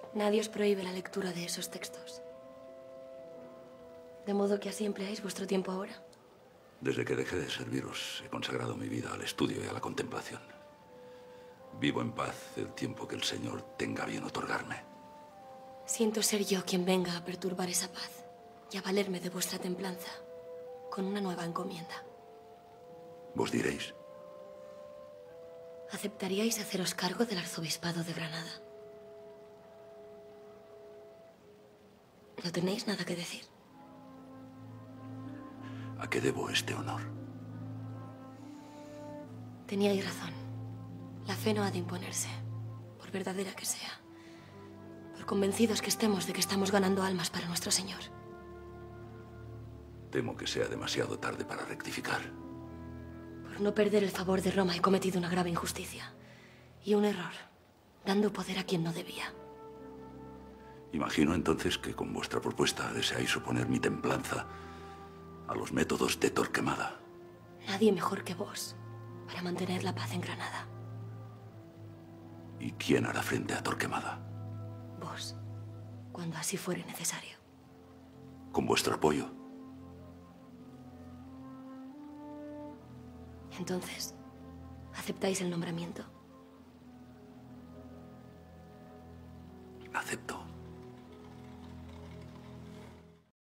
Nadie os prohíbe la lectura de esos textos. De modo que así empleáis vuestro tiempo ahora. Desde que dejé de serviros, he consagrado mi vida al estudio y a la contemplación. Vivo en paz el tiempo que el Señor tenga bien otorgarme. Siento ser yo quien venga a perturbar esa paz y a valerme de vuestra templanza con una nueva encomienda. Vos diréis. ¿Aceptaríais haceros cargo del arzobispado de Granada? ¿No tenéis nada que decir? ¿A qué debo este honor? Teníais razón. La fe no ha de imponerse, por verdadera que sea. Por convencidos que estemos de que estamos ganando almas para nuestro Señor. Temo que sea demasiado tarde para rectificar. Por no perder el favor de Roma he cometido una grave injusticia. Y un error, dando poder a quien no debía. Imagino entonces que con vuestra propuesta deseáis oponer mi templanza a los métodos de Torquemada. Nadie mejor que vos para mantener la paz en Granada. ¿Y quién hará frente a Torquemada? Vos, cuando así fuere necesario. ¿Con vuestro apoyo? Entonces, ¿aceptáis el nombramiento?